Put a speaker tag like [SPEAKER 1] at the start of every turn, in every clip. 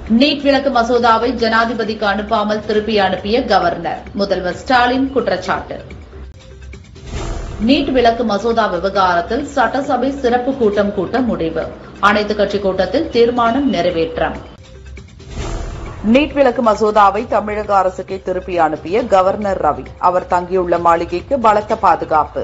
[SPEAKER 1] NEET விலக்கு மசோதாவை ஜனாதிபதிக்கு அனுப்பாமல் திருப்பி அனுப்பிய கவர்னர், முதல்வர் ஸ்டாலின் குற்றச்சாட்டு. நீட் விலக்கு மசோதா விவகாரத்தில் சட்டசபை சிறப்பு கூட்டம் கூட்ட முடிவு. அனைத்துக் கட்சி கூட்டத்தில் தீர்மானம் நிறைவேற்றம். நீட் விலக்கு மசோதாவை தமிழக அரசுக்கே திருப்பி அனுப்பிய கவர்னர் ரவி, அவர் தங்கியுள்ள மாளிகைக்கு பலத்த பாதுகாப்பு.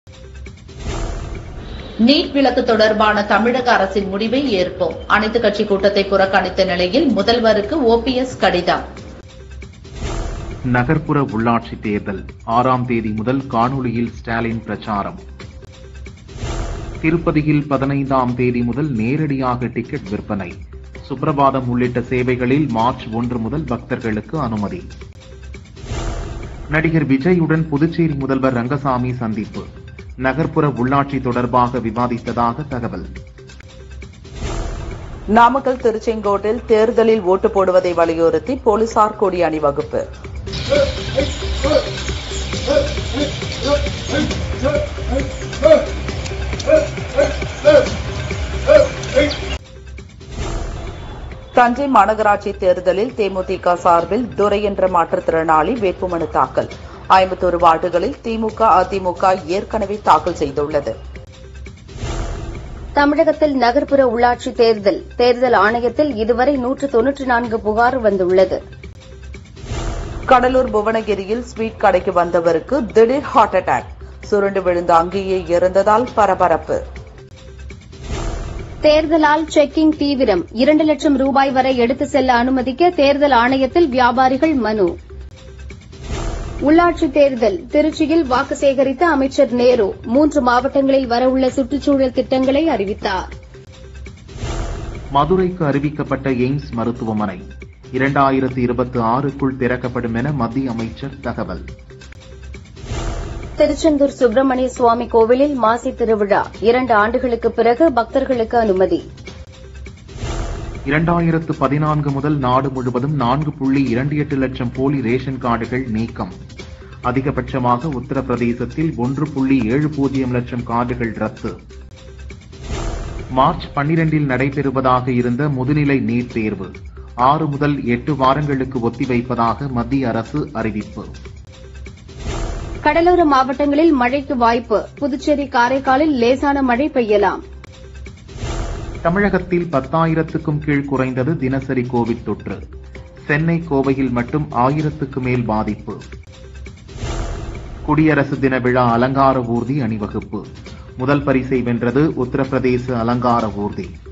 [SPEAKER 1] நீட் விலக்கு தொடர்பான தமிழக அரசின் முடிவை ஏற்போம். அனைத்துக் கட்சி கூட்டத்தை புறக்கணித்த நிலையில் முதல்வருக்கு OPS கடிதம்.
[SPEAKER 2] நகர்ப்புற உள்ளாட்சி தேர்தல் 6ஆம் தேதி முதல் காணொலியில் ஸ்டாலின் பிரச்சாரம். திருப்பதியில் 15ஆம் தேதி முதல் நேரடியாக டிக்கெட் விற்பனை. சுப்ரபாதம் உள்ளிட்ட சேவைகளில் மார்ச் 1 முதல் பக்தர்களுக்கு அனுமதி. நடிகர் விஜயுடன் புதுச்சேரி முதல்வர் ரங்கசாமி சந்திப்பு. நகர்ப்புற உள்ளாட்சி தொடர்பாக விவாதித்ததாக தகவல். நாமக்கல் திருச்செங்கோட்டில் தேர்தலில் ஓட்டு போடுவதை வலியுறுத்தி போலீசார் கொடி அணிவகுப்பு. தஞ்சை மாநகராட்சி தேர்தலில் தேமுதிக சார்பில் துரை என்ற மாற்றுத்திறனாளி வேட்புமனு தாக்கல். 51 வார்டுகளில் திமுக, அதிமுக ஏற்கனவே தாக்கல் செய்துள்ளது.
[SPEAKER 3] தமிழகத்தில் நகர்ப்புற உள்ளாட்சி தேர்தல் ஆணையத்தில் இதுவரை 194 புகார் வந்துள்ளது.
[SPEAKER 1] கடலூர் புவனகிரியில் ஸ்வீட் கடைக்கு வந்தவருக்கு திடீர் ஹார்ட் அட்டாக். சுருண்டு விழுந்த அங்கேயே இறந்ததால் பரபரப்பு.
[SPEAKER 3] தேர்தலால் செக்கிங் தீவிரம். 2 லட்சம் ரூபாய் வரை எடுத்து செல்ல அனுமதிக்க தேர்தல் ஆணையத்தில் வியாபாரிகள் மனு. உள்ளாட்சி தேர்தல் திருச்சியில் வாக்கு சேகரித்த அமைச்சர் நேரு 3 மாவட்டங்களில் வரவுள்ள சுற்றுச்சூழல் திட்டங்களை அறிவித்தார்.
[SPEAKER 2] மதுரைக்கு அறிவிக்கப்பட்ட எய்ம்ஸ் மருத்துவமனை 2026க்குள் திறக்கப்படும் என மத்திய அமைச்சர் தகவல்.
[SPEAKER 3] திருச்செந்தூர் சுப்பிரமணிய சுவாமி கோவிலில் மாசி திருவிழா 2 ஆண்டுகளுக்கு பிறகு பக்தர்களுக்கு அனுமதி.
[SPEAKER 2] 2014 முதல் நாடு முழுவதும் 4.28 லட்சம் போலி ரேஷன் கார்டுகள் நீக்கம். அதிகபட்சமாக உத்தரப்பிரதேசத்தில் 1.70 லட்சம் கார்டுகள் ரத்து. மார்ச் 12 நடைபெறுவதாக இருந்த முதுநிலை நீட் தேர்வு 6 முதல் 8 வாரங்களுக்கு ஒத்திவைப்பதாக மத்திய அரசு அறிவிப்பு.
[SPEAKER 3] கடலோர மாவட்டங்களில் மழைக்கு வாய்ப்பு. புதுச்சேரி, காரைக்காலில் லேசான மழை பெய்யலாம்.
[SPEAKER 2] தமிழகத்தில் 10,000க்கும் கீழ் குறைந்தது தினசரி கோவிட் தொற்று. சென்னை, கோவையில் மட்டும் 1000க்கு மேல் பாதிப்பு. குடியரசு தின விழா அலங்கார ஊர்தி அணிவகுப்பு. முதல் பரிசை வென்றது உத்தரப்பிரதேச அலங்கார ஊர்தி.